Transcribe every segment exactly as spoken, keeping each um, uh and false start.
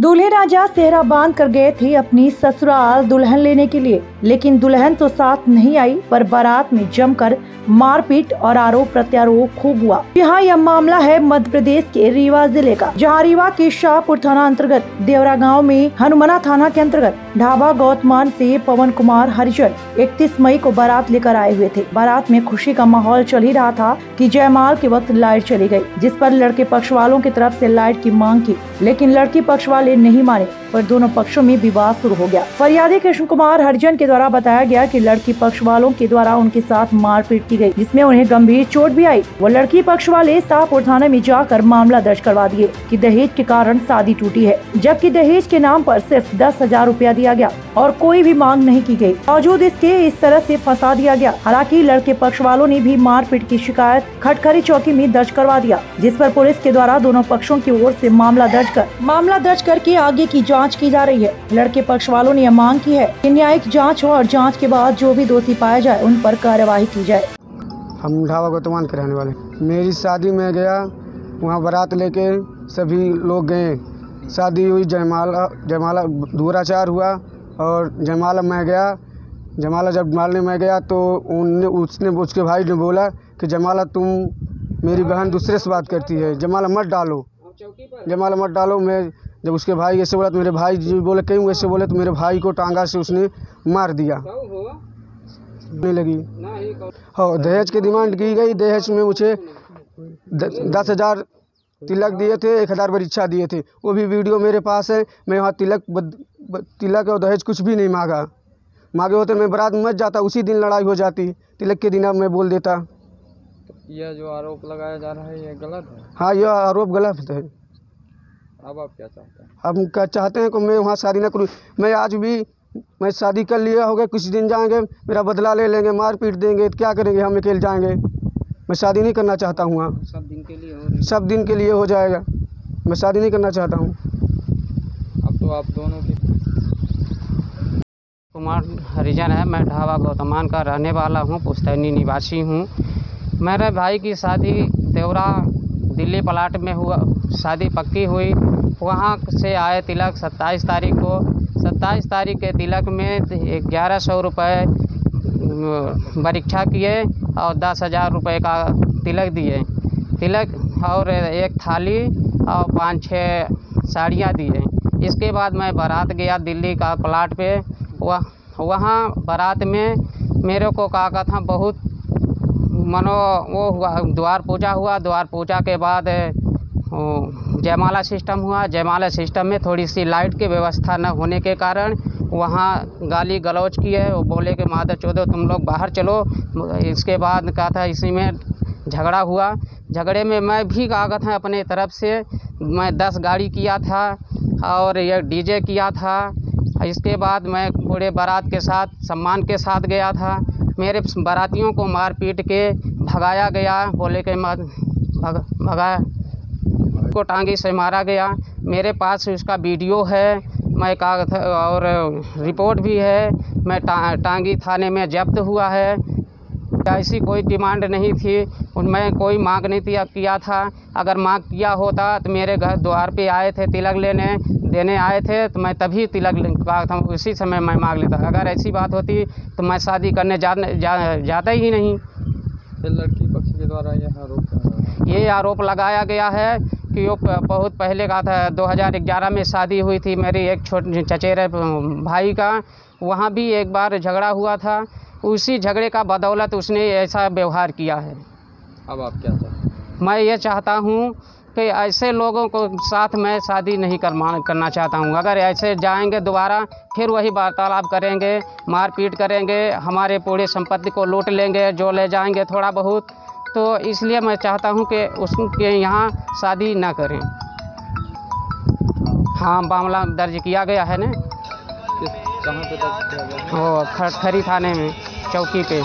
दूल्हे राजा सेहरा बांध कर गए थे अपनी ससुराल दुल्हन लेने के लिए, लेकिन दुल्हन तो साथ नहीं आई पर बारात में जमकर मारपीट और आरोप प्रत्यारोप खूब हुआ। यहाँ यह मामला है मध्य प्रदेश के रीवा जिले का, जहाँ रीवा के शाहपुर थाना अंतर्गत देवरा गांव में हनुमना थाना के अंतर्गत ढाबा गौतमान से पवन कुमार हरिजन इकतीस मई को बारात लेकर आए हुए थे। बारात में खुशी का माहौल चल ही रहा था कि जयमाल के वक्त लाइट चली गई, जिस पर लड़के पक्ष वालों की तरफ से लाइट की मांग की, लेकिन लड़की पक्ष वाले नहीं माने पर दोनों पक्षों में विवाद शुरू हो गया। फरियादी कृष्ण कुमार हरिजन के द्वारा बताया गया कि लड़की पक्ष वालों के द्वारा उनके साथ मारपीट की गई, जिसमें उन्हें गंभीर चोट भी आई। वो लड़की पक्ष वाले शाहपुर थाने में जाकर मामला दर्ज करवा दिए कि दहेज के कारण शादी टूटी है, जबकि दहेज के नाम पर सिर्फ दस हजार रूपया दिया गया और कोई भी मांग नहीं की गई। बावजूद इसके इस तरह से फंसा दिया गया। हालांकि लड़के पक्ष वालों ने भी मारपीट की शिकायत खटखरी चौकी में दर्ज करवा दिया, जिस पर पुलिस के द्वारा दोनों पक्षों की ओर से मामला दर्ज कर मामला दर्ज करके आगे की जांच की जा रही है। लड़के पक्ष वालों ने यह मांग की है कि न्यायिक जांच हो और जांच के बाद जो भी दोषी पाया जाए उन पर कार्यवाही की जाए। हम ढाबा गौतमान के रहने वाले, मेरी शादी में गया, वहाँ बारात लेके सभी लोग गए, शादी हुई, जयमाला जयमाला दूराचार हुआ और जयमाला मैं गया। जयमाला जब डालने में गया तो उनने उसने उसके भाई ने बोला कि जयमाला तुम मेरी बहन दूसरे से बात करती है, जयमाला मत डालो, जयमाला मत डालो। मैं जब उसके भाई ऐसे बोला तो मेरे भाई जी बोले क्यों ऐसे बोले, तो मेरे भाई को टांगा से उसने मार दिया। नहीं लगी हाँ, दहेज की डिमांड की गई। दहेज में मुझे दस हजार तिलक दिए थे, एक हज़ार परीक्षा दिए थे, वो भी वीडियो मेरे पास है। मैं वहाँ तिलक बद, ब, तिलक और दहेज कुछ भी नहीं मांगा, मांगे होते मैं बारात मच जाता, उसी दिन लड़ाई हो जाती। तिलक के दिन अब मैं बोल देता। यह जो आरोप लगाया जा रहा है ये गलत है? हाँ, यह आरोप गलत है। अब आप क्या चाहते हैं? हम क्या चाहते हैं कि मैं वहाँ शादी न करूँ। मैं आज भी मैं शादी कर लिया हो गया, कुछ दिन जाएंगे मेरा बदला ले लेंगे, मार पीट देंगे, तो क्या करेंगे, हम अकेले जाएंगे। मैं शादी नहीं करना चाहता हूँ वहाँ। सब दिन के लिए हो सब दिन के लिए हो जाएगा, मैं शादी नहीं करना चाहता हूँ। अब तो आप दोनों की कुमार हरिजन है, मैं ढाबा गौतमान का रहने वाला हूँ, पुश्तैनी निवासी हूँ। मेरे भाई की शादी देवरा दिल्ली प्लाट में हुआ, शादी पक्की हुई, वहाँ से आए तिलक सत्ताईस तारीख को। सत्ताईस तारीख के तिलक में ग्यारह सौ रुपये परीक्षा किए और दस हज़ार रुपये का तिलक दिए, तिलक और एक थाली और पाँच छः साड़ियाँ दिए। इसके बाद मैं बारात गया दिल्ली का प्लाट पे। वह वहाँ बारात में मेरे को कहा था बहुत मनो वो हुआ, द्वार पूजा हुआ। द्वार पूजा के बाद जयमाला सिस्टम हुआ। जयमाला सिस्टम में थोड़ी सी लाइट की व्यवस्था न होने के कारण वहाँ गाली गलौज की है। वो बोले कि माता चौदह तुम लोग बाहर चलो। इसके बाद कहा था इसी में झगड़ा हुआ। झगड़े में मैं भी कहा था अपने तरफ से, मैं दस गाड़ी किया था और ये डीजे किया था। इसके बाद मैं पूरे बारात के साथ सम्मान के साथ गया था। मेरे बारातियों को मार पीट के भगाया गया, बोले कि मत भग भगाया को टांगी से मारा गया। मेरे पास उसका वीडियो है, मैं कागज और रिपोर्ट भी है। मैं टा, टांगी थाने में जब्त हुआ है। ऐसी कोई डिमांड नहीं थी, उनमें कोई मांग नहीं थी किया था। अगर मांग किया होता तो मेरे घर द्वार पे आए थे, तिलक लेने देने आए थे, तो मैं तभी तिलक कहा था, उसी समय मैं मांग लेता। अगर ऐसी बात होती तो मैं शादी करने जा, जा, जाता ही नहीं। लड़की पक्ष के द्वारा यह आरोप ये आरोप लगाया गया है कि वो बहुत पहले का था, दो हज़ार ग्यारह में शादी हुई थी मेरी एक छोटे चचेरे भाई का। वहाँ भी एक बार झगड़ा हुआ था, उसी झगड़े का बदौलत उसने ऐसा व्यवहार किया है। अब आप क्या चाहते हैं? मैं ये चाहता हूँ कि ऐसे लोगों को साथ मैं शादी नहीं कर करना चाहता हूँ। अगर ऐसे जाएंगे दोबारा फिर वही वार्तालाप करेंगे, मारपीट करेंगे, हमारे पूरे संपत्ति को लूट लेंगे, जो ले जाएंगे थोड़ा बहुत। तो इसलिए मैं चाहता हूँ कि उसके यहाँ शादी ना करें। हाँ, मामला दर्ज किया गया है ना। कहाँ पे दर्ज किया गया है? वो खटखरी थाने में चौकी पे।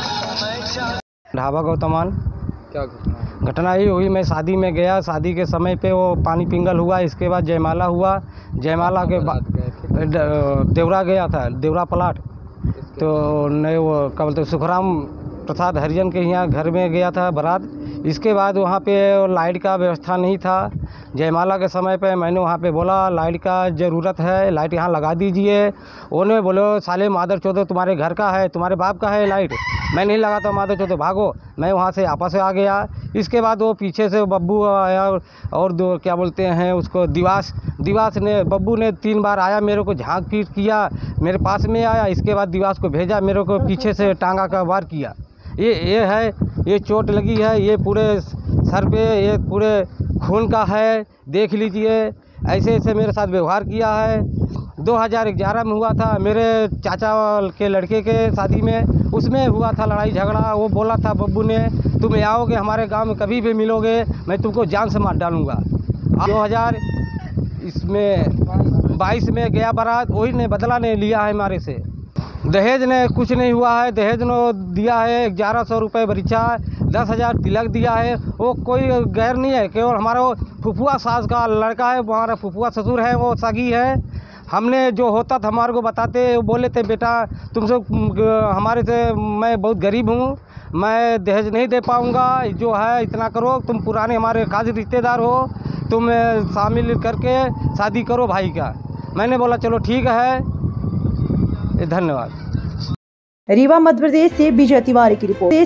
ढाबा गौतमान। क्या घटना? घटना ही हुई, मैं शादी में गया, शादी के समय पे वो पानी पिंगल हुआ। इसके बाद जयमाला हुआ। जयमाला के बाद देवरा गया था, देवरा प्लाट। तो नहीं वो क्या बोलते सुखराम प्रसाद हरिजन के यहाँ घर में गया था बारात। इसके बाद वहाँ पे लाइट का व्यवस्था नहीं था। जयमाला के समय पे मैंने वहाँ पे बोला लाइट का ज़रूरत है, लाइट यहाँ लगा दीजिए। उन्होंने बोलो साले मादर चौदह तुम्हारे घर का है, तुम्हारे बाप का है लाइट, मैं नहीं लगाता मादर चौदह भागो। मैं वहाँ से आपस से आ गया। इसके बाद वो पीछे से बब्बू आया और दो क्या बोलते हैं उसको दिवास दिवास ने बब्बू ने तीन बार आया, मेरे को झांक पीट किया, मेरे पास में आया। इसके बाद दिवास को भेजा, मेरे को पीछे से टांगा का वार किया। ये ये है, ये चोट लगी है, ये पूरे सर पे, ये पूरे खून का है, देख लीजिए। ऐसे ऐसे मेरे साथ व्यवहार किया है। दो हज़ार ग्यारह में हुआ था मेरे चाचा के लड़के के शादी में, उसमें हुआ था लड़ाई झगड़ा। वो बोला था बब्बू ने तुम आओगे हमारे गांव में कभी भी मिलोगे मैं तुमको जान से मार डालूँगा। दो हज़ार इसमें बाईस में गया बारात, वही ने बदला ने लिया है हमारे से। दहेज ने कुछ नहीं हुआ है, दहेज ने दिया है ग्यारह सौ रुपये बरीचा, दस हज़ार तिलक दिया है। वो कोई गैर नहीं है, केवल हमारा वो फुफुआ सास का लड़का है, हमारा फुफुआ ससुर है, वो सगी है। हमने जो होता था हमारे को बताते, वो बोले थे बेटा तुमसे हमारे से मैं बहुत गरीब हूँ, मैं दहेज नहीं दे पाऊँगा, जो है इतना करो, तुम पुराने हमारे खास रिश्तेदार हो, तुम शामिल करके शादी करो भाई का। मैंने बोला चलो ठीक है, धन्यवाद। रीवा मध्य प्रदेश से विजय तिवारी की रिपोर्ट।